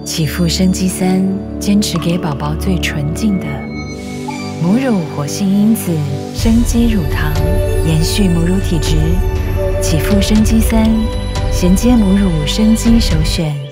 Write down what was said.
启赋生机3，坚持给宝宝最纯净的母乳活性因子生机乳糖，延续母乳体质。启赋生机3，衔接母乳生机首选。